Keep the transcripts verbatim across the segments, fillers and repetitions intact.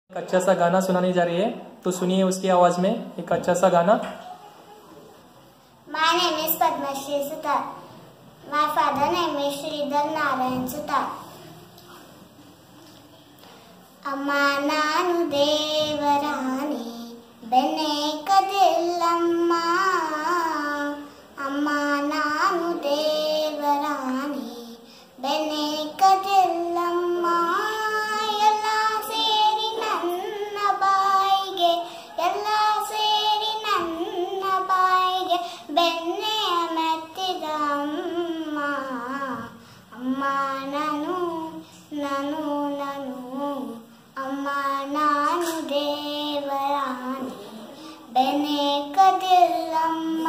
एक अच्छा सा गाना सुनाने जा रही है, तो सुनिए उसकी आवाज में एक अच्छा सा गाना। My name is Padmashri Sutar. My father name is Sridhar Narayan Sutar. ಅಮ್ಮ ನಾನು ದೇವರಾಣಿ ಬೆನ್ನೆ ಕದಿಲ್ಲಮ್ಮ, ಅಮ್ಮ ನಾನು ದೇವರಾಣಿ ಬೆನ್ನೆ ಕದಿಲ್ಲಮ್ಮ, ಎಲ್ಲ ಸೇರಿ ನನ್ನ ಬಾಯಿಗೆ ಎಲ್ಲ ಸೇರಿ ನನ್ನ ಬಾಯಿಗೆ ಬೆನ್ನೆ ಮೆತ್ತಿದ ಅಮ್ಮ, ಅಮ್ಮ ನಾನು ನಾನು ನಾನು ಅಮ್ಮ ನಾನು ದೇವರಾಣಿ ಬೆನ್ನೆ ಕದಿಲ್ಲಮ್ಮ,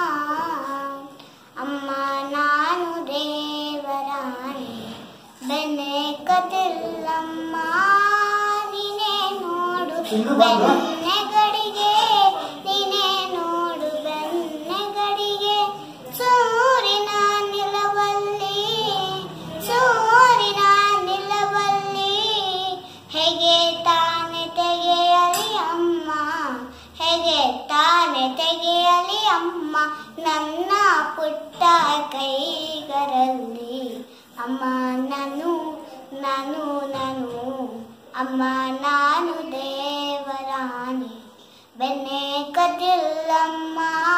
ಅಮ್ಮ ನಾನು ದೇವರಾಣಿ ಬೆನ್ನೆ ಕದಿಲ್ಲಮ್ಮ, ನೀನೇ ನೋಡು ಬೆನ್ನೆಗಡಿಗೆ ನೀನೇ ನೋಡು ಬೆನ್ನೆಗಡಿಗೆ, ಸೂರಿನ ನಿಲವಲ್ಲಿ ಸೂರಿನ ನಿಲವಲ್ಲಿ ಹೇಗೆ ತಾನೆ ತೆಗೆಯಲಿ ಅಮ್ಮ, ಹೇಗೆ ತಾನೆ ತೆಗೆಯಲಿ ಅಮ್ಮ ನನ್ನ ಪುಟ್ಟ ಕೈಗರಲ್ಲಿ, ಅಮ್ಮ ನಾನು ನಾನು ನಾನು ಅಮ್ಮ ನಾನು ದೇವರಾಣಿ ಬೆನ್ನೆ ಕದಿಲ್ಲಮ್ಮ,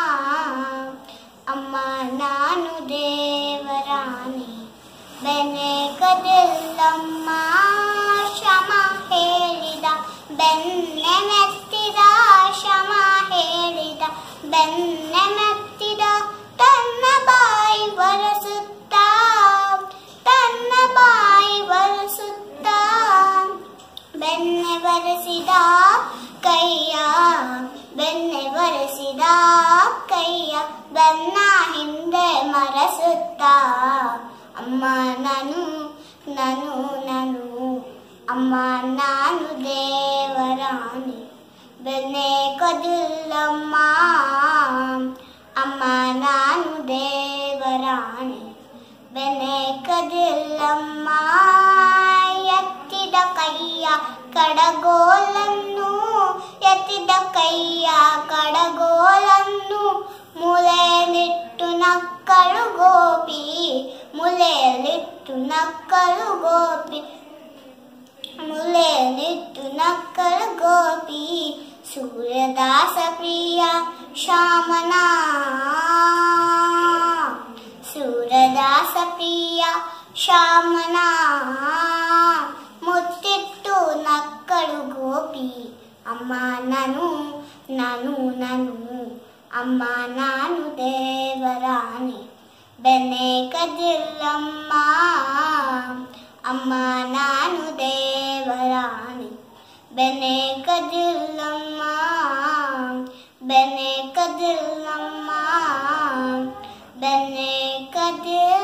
ಅಮ್ಮ ನಾನು ದೇವರಾಣಿ ಬೆನ್ನೆ ಕದಿಲ್ಲಮ್ಮ, ಶ್ರಮ ಹೇಳಿದ ಬೆನ್ನೆ ಮೆತ್ತಿದ ಶ್ರಮ ಹೇಳಿದ ಬೆನ್ನೆ ಮೆತ್ತಿದ, ತನ್ನ ಬಾಯಿ ಬರಸುತ್ತ ತನ್ನ ಬಾಯಿ ಬರಸುತ್ತ ಬೆನ್ನೆ ಬರೆಸಿದ ಕೈಯ ಬೆನ್ನೆ ಬರೆಸಿದ ಕೈಯ ಬೆನ್ನ ಹಿಂದೆ ಮರೆಸುತ್ತ, ಅಮ್ಮ ನಾನು ನಾನು ನಾನು ಅಮ್ಮ ನಾನು ದೇವರಾಣಿ ಬೆನ್ನೆ ಕದಿಲ್ಲಮ್ಮ, ಅಮ್ಮ ನಾನು ದೇವರಾಣಿ ಬೆನ್ನೆ ಕದಿಲ್ಲಮ್ಮ, ಎತ್ತಿದ ಕೈಯ ಕಡಗೋಲನ್ನು ಎತ್ತಿದ ಕೈಯ ಕಡಗೋಲನ್ನು ಮೂಲೆಯಲ್ಲಿಟ್ಟು ನಕ್ಕಳು ಗೋಪಿ, ಮೂಲೆಯಲ್ಲಿಟ್ಟು ನಕ್ಕಳು ಗೋಪಿ ಮೂಲೆಯಲ್ಲಿಟ್ಟು ನಕ್ಕಳು ಗೋಪಿ, ಸೂರ್ಯದಾಸ ಪ್ರಿಯ ಶ್ಯಾಮನ ಸೂರ್ಯದಾಸ ಪ್ರಿಯ ಶ್ಯಾಮನ ಮುತ್ತಿಟ್ಟು ನಕ್ಕಳು ಗೋಪಿ, ಅಮ್ಮ ನಾನು ನಾನು ನಾನು ಅಮ್ಮ ನಾನು ದೇವರಾಣಿ ಬೆನ್ನೆ ಕದಿಲ್ಲಮ್ಮ, ಅಮ್ಮ ನಾನು ದೇವರಾಣಿ ಬೆನ್ನೆ ಕದಿಲ್ಲಮ್ಮ ಬೆನ್ನೆ ಕದಿಲ್ಲಮ್ಮ ಬೆನ್ನೆ ಕದಿಲ್ಲ